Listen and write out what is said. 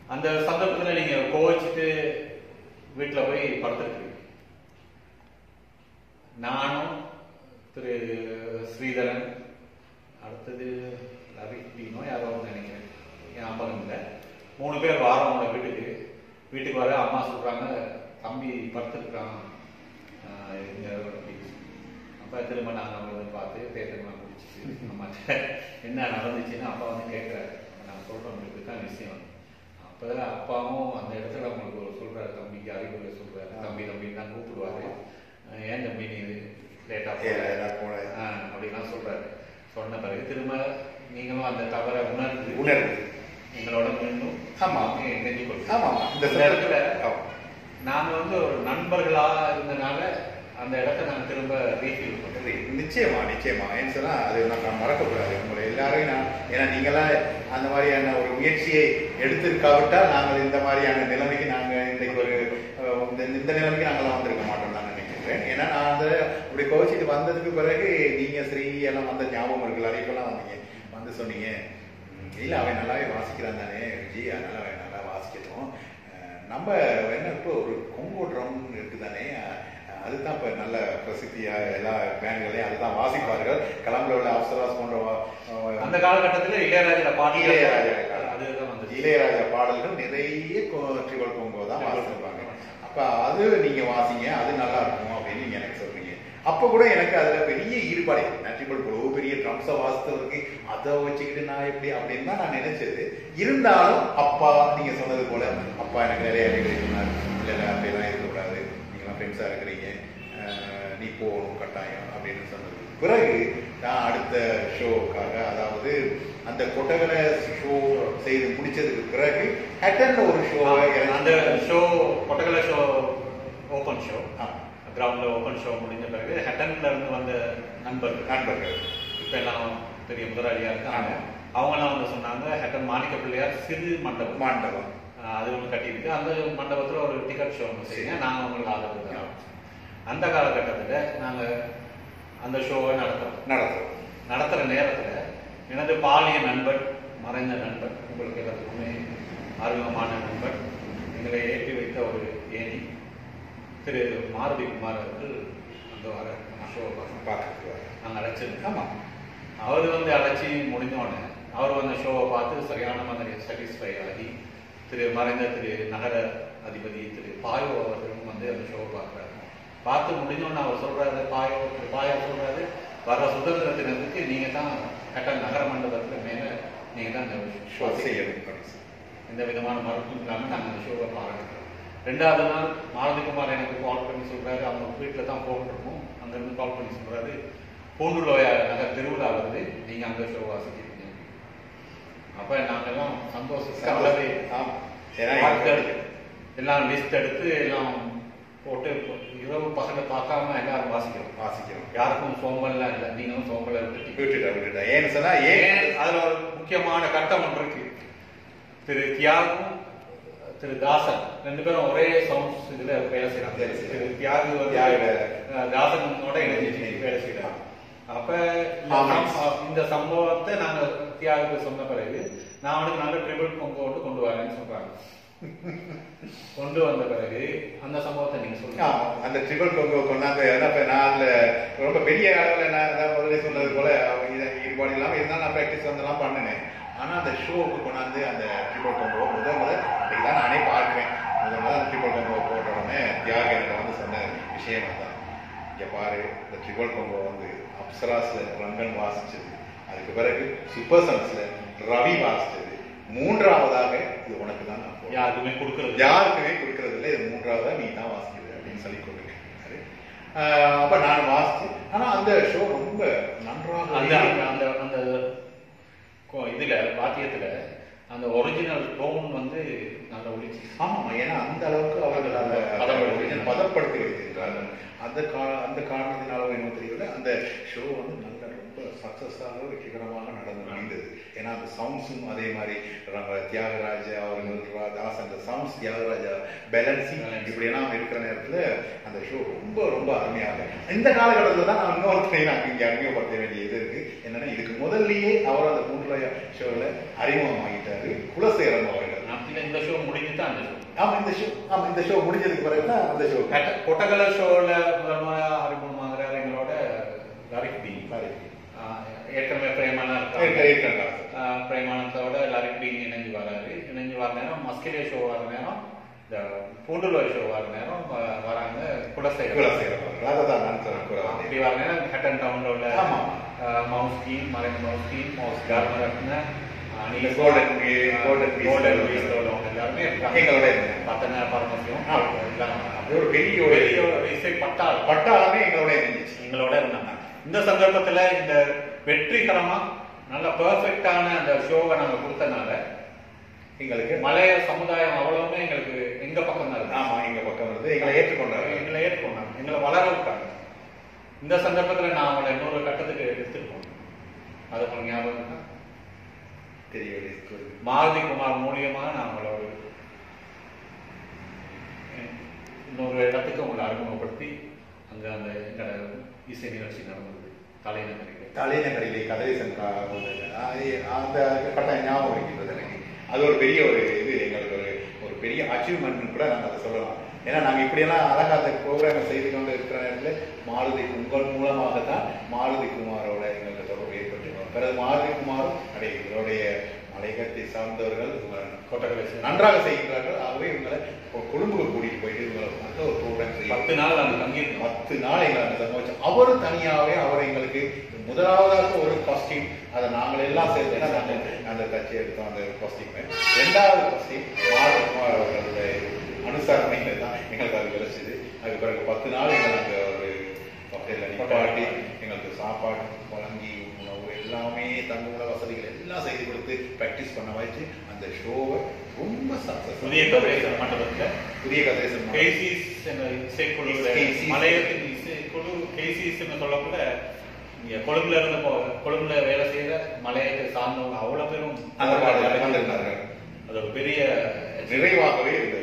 அந்த சந்தர்ப்பத்தில் நீங்க கோவிச்சுட்டு வீட்டில் போய் படுத்துருக்கு. நானும் திரு ஸ்ரீதரன், அடுத்தது ரவினோ யாரோ நினைக்கிறேன், என் அப்பகம் இல்லை, 3 பேர் வாரம் வீட்டுக்கு வர அம்மா சொல்றாங்க, தம்பி படுத்துருக்கான். அப்போ திரும்ப நாங்கள் அவங்க பார்த்து தேர்தல் முடிச்சுட்டு அம்மாட்ட என்ன நடந்துச்சுன்னு அப்பா கேட்குறாரு. நான் சொல்கிறேன் உங்களுக்கு தான் விஷயம். அப்போ அப்பாவும் அந்த இடத்துல அவங்களுக்கு சொல்கிறாரு, தம்பிக்கு அறிவுரை சொல்கிறாரு, தம்பி தான் கூப்பிடுவாரு, ஏன் தம்பி நீ லேட்டாக அப்படின்லாம் சொல்கிறாரு. சொன்ன பிறகு திரும்ப நீங்களும் அந்த தவறை உணர்ந்து எங்களோட மீண்டும் நெஞ்சு கொடுத்தோம். இந்த இடத்துல நாங்கள் ஒரு நண்பர்களாக இருந்தனால அந்த இடத்த நாங்கள் திரும்ப ரீஃபீல் பண்ணுறது. நிச்சயமா ஏன்னு சொன்னால் அது நான் மறக்கக்கூடாது உங்களை எல்லாரையும். ஏன்னா நீங்களாம் அந்த மாதிரியான ஒரு முயற்சியை எடுத்திருக்காவிட்டால் நாங்கள் இந்த மாதிரியான நிலைமைக்கு நாங்கள் இன்றைக்கு இந்த நிலைமைக்கு நாங்களாம் வந்திருக்க மாட்டோம் நான் நினைக்கிறேன். ஏன்னா நான் அப்படி கோச்சிட்டு வந்ததுக்கு பிறகு நீங்கள் ஸ்ரீ எல்லாம் வந்த ஞாபகம் இருக்குல்ல, அறைக்கெல்லாம் வந்து சொன்னீங்க, இல்லை அவன் நல்லாவே வாசிக்கிறான் தானே விஜய், அதனால அவன் நல்லா வாசிக்கட்டும். நம்ம என்ன இப்போ ஒரு கொங்கோ ட்ரம் இருக்குது தானே, அதுதான் இப்போ நல்ல பிரசித்தியாக எல்லா பேண்ட்களையும் அதுதான் வாசிப்பார்கள். கிளம்புல உள்ள அப்சராஸ் போன்ற அந்த காலகட்டத்தில் இளையராஜா பாடல்கள் நிறைய ட்ரிபிள் கொங்கோ தான் வாசிப்பாங்க. அப்போ அது நீங்கள் வாசிங்க, அது நல்லா இருக்கும் அப்படின்னு நீங்கள் எனக்கு சொல்றீங்க. அப்போ கூட எனக்கு அதில் பெரிய ஈடுபாடு, ட்ரிபிள் இவ்வளோ பெரிய ட்ரம்ஸை வாசித்தவருக்கு அதை வச்சுக்கிட்டு நான் எப்படி அப்படின்னு தான் நான் நினைச்சது. இருந்தாலும் அப்பா நீங்கள் சொன்னது போல அப்பா எனக்கு நிறைய அறிவுரை சொன்னார், இல்லை அப்படியெல்லாம் இருக்கக்கூடாது, நீங்களாம் ஃப்ரெண்ட்ஸாக இருக்கிறீங்க, நீ போகணும் கட்டாயம் அப்படின்னு சொன்னது பிறகு நான் அடுத்த ஷோவுக்காக, அதாவது அந்த கொட்டகலை ஷோ செய்து முடிச்சதுக்கு பிறகு ஹட்டன்ல ஒரு ஷோ, அந்த show Kotagala show open show, கிரவுண்டில் ஓப்பன் ஷோ முடிஞ்ச பிறகு ஹட்டன்ல இருந்து வந்த நண்பர்கள் இப்போ எல்லாம் பெரிய முதலாளியாக இருக்காங்க. அவங்கெல்லாம் சொன்னாங்க, ஹட்டன் மாணிக்க பிள்ளையார் சிறு மண்டபம் அது ஒன்று கட்டியிருக்கு, அந்த மண்டபத்தில் ஒரு டிக்கெட் ஷோ ஒன்று செய்யுங்க, நாங்கள் உங்களுக்கு ஆதரவு தரோம். அந்த காலகட்டத்தில் நாங்கள் அந்த ஷோவை நடத்துகிற நேரத்தில் எனது பாலிய நண்பர், மறைந்த நண்பர், உங்களுக்கு எல்லாத்துக்குமே அறிமுகமான நண்பர், எங்களை ஏற்றி வைத்த ஒரு ஏணி திரு மாருதி குமார் அவர்கள் அந்த வர ஷோவை பார்த்துருவார். நாங்கள் அழைச்சிருக்கோம். ஆமாம், அவர் அழைச்சி முடிஞ்சோடனே அவர் அந்த ஷோவை பார்த்து சரியான மாதிரி சாட்டிஸ்ஃபை ஆகி மறைந்த திரு நகர அதிபதி திரு பாயோ அவர்களும் அந்த ஷோவை பார்க்குறாரு. பார்த்து முடிஞ்சோன்னு அவர் சொல்றாரு, பாயோ சொல்றாரு, வர சுதந்திர தினத்துக்கு நீங்க தான் ஹட்டன் நகர மண்டபத்தில் மேல நீங்க தான் இந்த ஷோ செய்யணும், எந்த விதமான மறுப்பும் இல்லாமல் நாங்கள் அந்த ஷோவை பாராட்டுறோம். 2வது நாள் மாருதிகுமார் எனக்கு கால் பண்ணி சொல்றாரு, அவங்க வீட்டில் தான் ஃபோன் இருக்கும், அங்கேருந்து கால் பண்ணி சொல்றாரு, பூண்டுலோயா நகர் திருவிழா வருது, நீங்க அங்கே ஷோ வாசிக்கிறீங்க. அப்ப நாங்கெல்லாம் சந்தோஷம் எல்லாம் லிஸ்ட் எடுத்து எல்லாம் போட்டு இரவு பசங்க பார்க்காம எல்லாரும் வாசிக்கிறோம். யாருக்கும் சோம்பல்லாம் இல்லை, நீங்களும் சோம்பலை விட்டுட்டா. ஏன்னு சொன்னா அதுல ஒரு முக்கியமான கட்டம் ஒன்று இருக்கு. திரு தியாகும் திரு தாசன் 2 பேரும் ஒரே சவுண்ட்ஸ் இதுல வேலை செய்யறாங்க. திரு தியாகு தாசனோட இணைஞ்சு வேலை செய்யறாங்க. அப்ப இந்த சம்பவத்தை நாங்க தியாகுக்கு சொன்ன பிறகு நான் அவனுக்கு நல்ல ட்ரிபிள் கொங்கோட்டு கொண்டு வரேன்னு சொல்றாங்க. கொண்டு வந்த பிறகு அந்த சம்பவத்தை நீங்க சொல்லுங்க. அந்த ட்ரிபிள் கொங்கோ கொண்டாந்து நான் அதுல ரொம்ப பெரிய அளவில் நான் முதல்ல சொன்னது போல ஈடுபாடு இல்லாமல் இருந்தாலும் நான் ப்ராக்டிஸ் வந்தெல்லாம் பண்ணினேன். ஆனா அந்த ஷோவுக்கு கொண்டாந்து அந்த ட்ரிபிள் கொங்கோ முதல் அன்றைக்கு தான் நானே பார்க்குறேன். முதல் அந்த ட்ரிபிள் கொங்கோ போட்ட உடனே தியாக எனக்கு சொன்ன விஷயம் தான், இங்க பாரு இந்த ட்ரிபிள் கொங்கோ அப்சராஸ்ல ரங்கன் வாசிச்சது, அதுக்கு பிறகு சூப்பர் சன்ஸ்ல ரவி வாசிச்சது, 3வதாக இது உனக்கு தான் நான் யாருக்குமே கொடுக்கறது இல்லை, இது 3வதா நீ தான் வாசிக்கிறது அப்படின்னு சொல்லி கொடுத்துருக்காரு. அப்ப நான் வாசிச்சு, ஆனா அந்த ஷோ ரொம்ப நன்றாக அந்த இதுல வாத்தியத்துல அந்த ஒரிஜினல் டோன் நல்ல ஒழிச்சு. ஆமா, ஏன்னா அந்த அளவுக்கு அவர்கள் அந்த பதப்படுத்தி வைத்திருக்கிறார்கள். அந்த காரணத்தினால என்ன தெரியல, அந்த ஷோ நல்ல ரொம்ப சக்சஸாக வெற்றிகரமாக நடந்து முடிந்தது. ஏன்னா அந்த சவுண்ட்ஸும் அதே மாதிரி தியாகராஜா அவர்கள் தாஸ் அந்த சவுண்ட்ஸ் தியாகராஜா பேலன்சிங் இப்படியெல்லாம் இருக்கிற நேரத்தில் அந்த ஷோ ரொம்ப ரொம்ப அருமையாக இந்த காலகட்டத்தில் தான் நான் இன்னொருத்தரை நாங்கள் இங்கே அறிமுகப்படுத்த வேண்டிய இது இருக்கு. என்னன்னா இதுக்கு முதல்லயே அவர் அந்த பூண்டுலோயா ஷோவில் அறிமுகமாகிட்டாரு குலசேகரன் அவர்கள். இல்லை இந்த ஷோ முடிஞ்சு தான் அந்த ஷோ. இந்த ஷோ முடிஞ்சதுக்கு பிறகு தான் அந்த ஷோ. கொட்டகல ஷோவில் அறிமுகமாகிறார் எங்களோட லாரிக் பி. ஏற்கனவே பிரேமானந்தோட லாரிக் பி இணைஞ்சு வராரு. இணைஞ்சு வர நேரம் மஸ்கிலே ஷோ வர நேரம், இந்த பூண்டுலோய் ஷோ வர நேரம் வராங்க குலசேகர். அப்படி வர நேரம் ஹட்டன் டவுன்ல உள்ள மவுஸ்கீன், மறைந்த மவுஸ்கீன், மவுஸ் கார்மரத்ன, எல்லாருமே எங்களோட பத்தனை பரமசியம் ஒரு பெரிய இசை பட்டாளமே எங்களோட இருந்தாங்க. இந்த சந்தர்ப்பத்துல இந்த வெற்றிகரமா நல்ல பெர்ஃபெக்டான அந்த ஷோவை நாங்க கொடுத்தனால எங்களுக்கு மலைய சமுதாயம் அவ்வளவுமே எங்களுக்கு எங்க பக்கம் தான் இருக்கு. ஆமா, எங்க பக்கம் வந்து எங்களை ஏற்றுக்கொண்டாங்க, எங்களை வளர விட்டாங்க. இந்த சந்தர்ப்பத்துல நான் அவங்களை இன்னொரு கட்டத்துக்கு எடுத்துட்டு போனேன். அது உங்களுக்கு ஞாபகம் இருக்கா? தெரியவில்லை. மாருதி குமார் மூலியமா நான் உங்களோட இன்னொரு இடத்துக்கு உங்களை அறிமுகப்படுத்தி அங்க அந்த எங்களோட இசை நிகழ்ச்சி நடந்தது தலைநகரிலே கதிரேசன் அந்த கட்டாயம் ஞாபகம் இருக்கின்றது எனக்கு. அது ஒரு பெரிய இது எங்களுக்கு ஒரு பெரிய அச்சீவ்மெண்ட் கூட நாங்கள் அதை சொல்லலாம். ஏன்னா நாங்கள் இப்படியெல்லாம் அழகாக அந்த ப்ரோக்ராமை செய்து கொண்டு இருக்கிற நேரத்தில் மாருதி உங்கள் மூலமாகத்தான் மாருதி குமாரோட எங்களுக்கு தொடர்பு ஏற்பட்டு பிறகு மாருதி குமாரும் எங்களுடைய மலையகத்தை சார்ந்தவர்கள் கொட்டகலை நன்றாக செய்கிறார்கள். ஆகவே இவங்களை கொழும்புக்கு கூட்டிட்டு போயிட்டு இவங்களை நல்ல ஒரு ப்ரோக்ராம் செய்ய 10 நாள் அந்த தங்கி 10 நாள் எங்களை அந்த சமைச்சு அவரும் தனியாகவே அவர் எங்களுக்கு முதலாவதாக ஒரு காஸ்டியூம் அதை நாங்கள் எல்லாம் சேர்ந்து அந்த கட்சி எடுத்தோம். அந்த காஸ்டியூம் ரெண்டாவது காஸ்டியூம் மாருதி குமார் அவர்களுடைய அனுசரணைகள் தான் எங்களுக்கு அது கிடைச்சது. அதுக்கு பிறகு 10 நாள் எங்களை அந்த ஒரு வகையில் நிப்பாட்டி எங்களுக்கு சாப்பாடு வழங்கி உணவு எல்லாமே தங்குள்ள வசதிகள் எல்லாம் செய்து கொடுத்து ப்ராக்டிஸ் பண்ண வச்சு அந்த ஷோவை ரொம்ப சக்சஸ். புதிய கதிரேசன் மண்டபத்தில் புதிய கதிரேசன் இசைக்குழு மலையத்தின் இசைக்குழு கேசிஸ்ன்னு சொல்லக்கூட இங்க கொழும்புல வேலை செய்யற மலையத்தை சார்ந்தவங்க அவ்வளவு பேரும் அந்த அது ஒரு பெரிய நிறைவாகவே இருந்தது.